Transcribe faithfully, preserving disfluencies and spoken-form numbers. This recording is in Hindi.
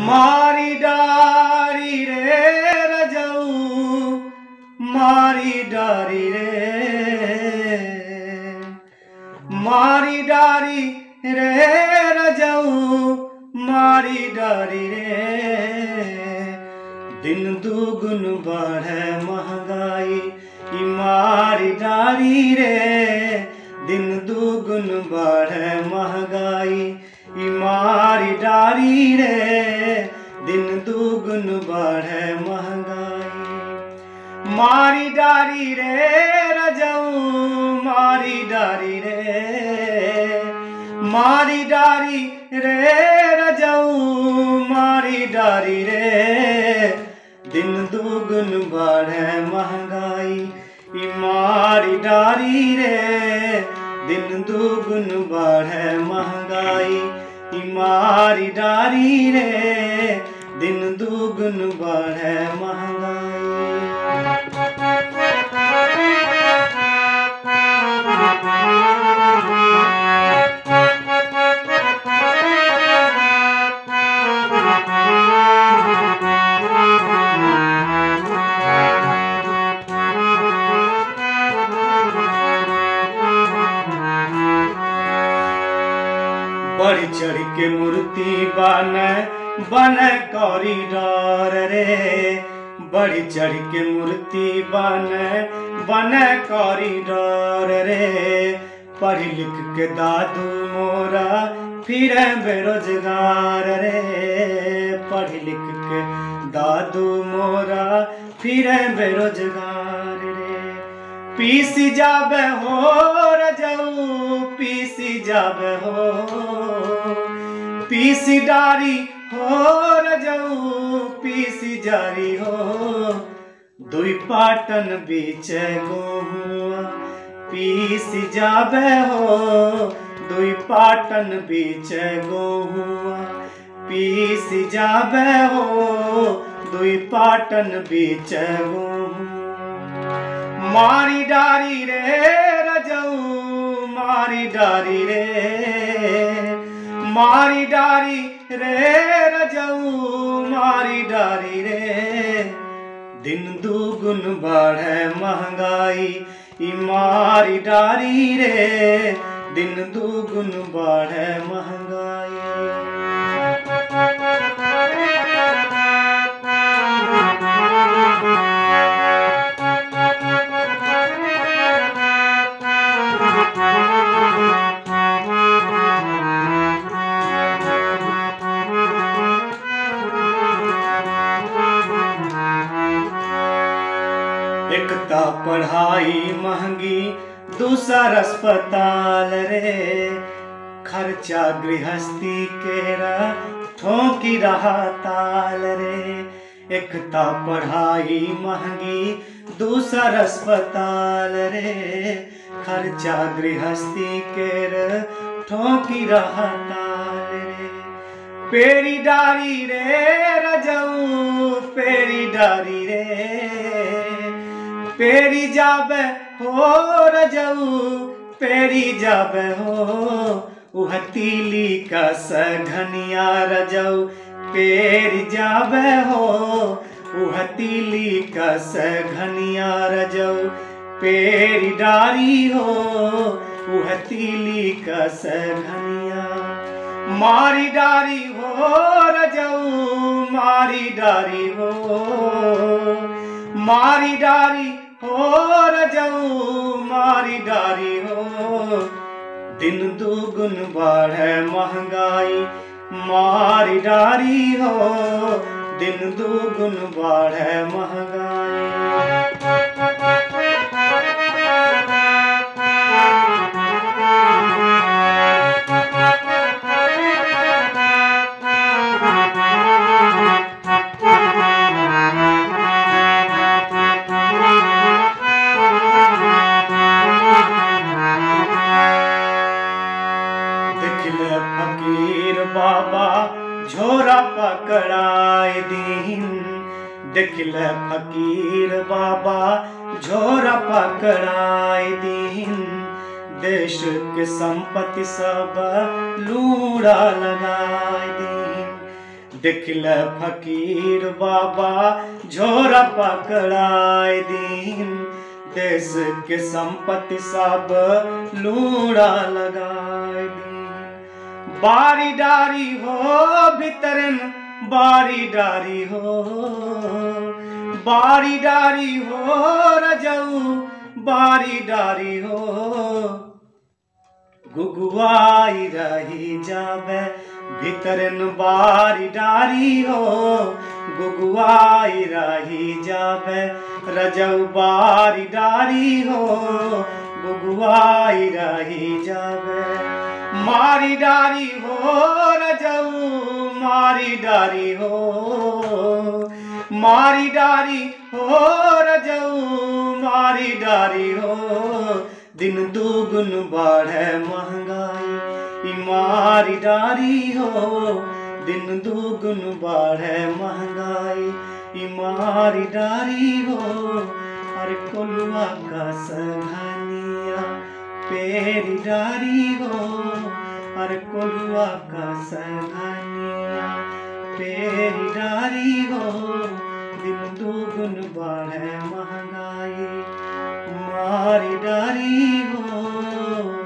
मारी डारी रे रजऊ मारी डारी रे मारी डारी रे रजऊ मारी डारी रे दिन दुगुन बढ़े महंगाई ई मारी डारी रे दिन दुगुन बढ़े महंगाई ई मारी डारी रे दिन दुगुन बढ़े महंगाई मारी डारी रे रजऊ मारी डारी रे मारी डारी रे रजऊ मारी डारी रे दिन दुगुन बढ़े महंगाई ई मारी डारी रे दिन दुगुन बढ़े महंगाई ई मारी डारी रे दिन दुगुन बढ़े महंगाई। बढ़ चढ़ के मूर्ति बन बन कॉरिडोर रे बढ़ चढ़ के मूर्ति बन बन कॉरिडोर रे पढ़ लिख के दादू मोरा फिर बेरोजगार रे पढ़ लिख के दादू मोरा फिर बेरोजगार रे पीस जाबे हो रजऊ पीस जाबे हो पीस डारी हो रजऊ पीस जारी हो दुई पाटन बीच गोहुआ पीस जाबे हो दुई पाटन बीच गोहुआ पीस जाबे हो दुई पाटन बीच गोहुआ मारी डारी रे रजऊ मारी डारी रे मारी डारी रे रजऊ मारी डारी रे दिन दुगुन बढ़े महंगाई ई मारी डारी रे दिन दुगुन बढ़े महंगाई। एकता पढ़ाई महंगी दूसर अस्पताल रे खर्चा गृहस्थी केरा ठोंकी रहा ताल रे एकता पढ़ाई महंगी दूसर अस्पताल रे खर्चा गृहस्थी केरा ठोंकी रहा ताल रे पेरी डारी रे रजऊ पेरी डारी रे पेरी जाबे हो रजऊ पेरी जाबे हो उह तीली का सघनिया रजऊ पेरी जाबे हो उह तीली का सघनिया रजऊ पेरी डारी हो उह तीली का सघनिया मारी डारी हो रजऊ मारी डारी हो मारी डारी हो रजऊ मारी डारी हो दिन दुगुन बढ़े महंगाई मारी डारी हो दिन दुगुन बढ़े महंगाई। फकीर बाबा झोरा पकड़ाए दीन देखल फकीर बाबा झोरा पकड़ाए दीन देश के संपत्ति सब लूड़ा लगाए दीन देखल फकीर बाबा झोरा पकड़ाए दीन, देश के संपत्ति सब लूड़ा लगाए दीन। बारी डारी हो भीतरन बारी डारी हो, बारी डारी हो रजऊ बारी डारी हो, गुगुआई रही जावे भीतरन बारी डारी हो, गुगुआई रही जावे रजऊ बारी डारी हो, गुगुआई रही जावे। मारी डारी हो रजऊ मारी डारी हो, मारी डारी हो रजऊ मारी डारी हो, दिन दुगुन बढ़े महंगाई ई मारी डारी हो, दिन दुगुन बढ़े महंगाई ई मारी डारी हो। अरे कोलुआ का सघनिया पेरी डारी हो, अरे कोलुआ का सघनिया पेरी डारी हो, दिन दुगुन बढ़े महंगाई मारी डारी हो।